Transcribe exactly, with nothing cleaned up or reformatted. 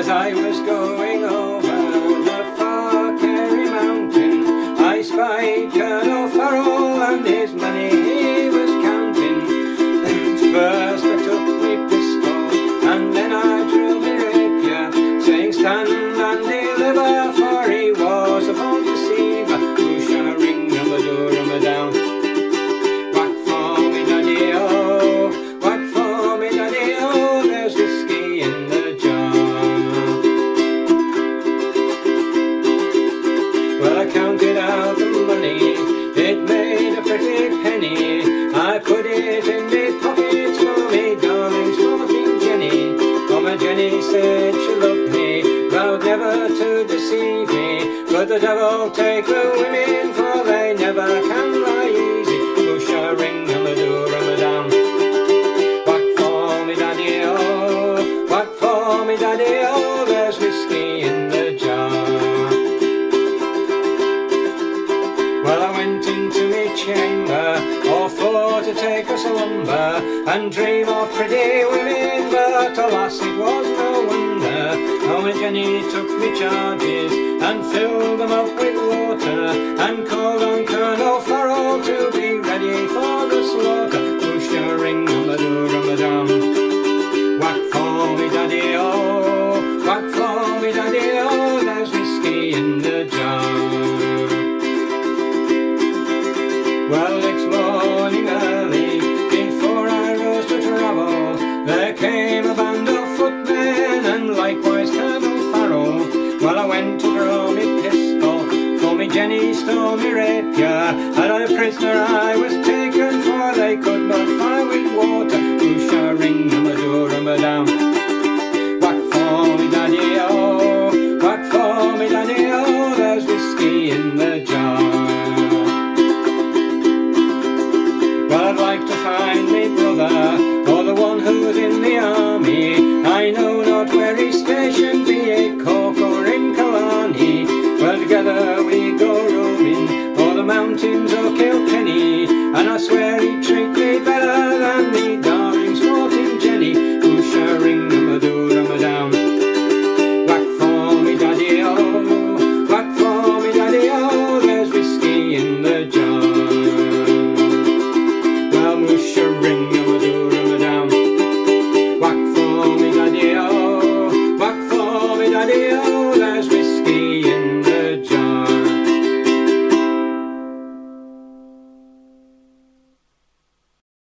As I was going over the far Kerry mountain, I spied Colonel Farrell and his money he was counting. First I took me pistol and then I drew me rapier, saying stand and deliver, for he was a born deceiver. Who shall I ring on the door and me down? Whack for me daddy oh, whack for me daddy oh, there's whiskey in the jar. Well, I counted out the money, it made a pretty penny. I put it in me pockets for me darling sporting Jenny. For my Jenny said she loved me, vowed never to deceive me. But the devil take the women, for they never can lie easy. Who shall I ring on the door and me down? Whack for me daddy oh, whack for me daddy oh, there's whiskey in the jar. Well, I went into me chamber, all for to take a slumber and dream of pretty women, but alas it was no wonder. How my Jenny took me charges and filled them up with water, and called on Colonel Farrell to be ready for the slaughter. Who shall ring on the door and me down? Whack for me daddy oh, whack for me daddy oh, there's whiskey in the jar. Well, next morning early, before I rose to travel, there came a band of footmen and likewise Colonel Farrell. Well, I went to draw me pistol, for me Jenny stole me rapier, and a prisoner I was taken, for they could not fire with water. Who shall ring on the door and me down? Whack for me daddy oh, whack for me daddy oh, there's whiskey in the jar. Well, I'd like to find me brother, or the one who's in the army. I know not where he's stationed, be it Cork or in Killarney. Well, together we go roaming o'er the mountains of Kilkenny, and I swear he'd treat me better than me darling sporting Jenny. Who shall ring on the door and me down? Whack for me daddy oh, whack for me daddy oh, there's whiskey in the jar. Well, who shall ring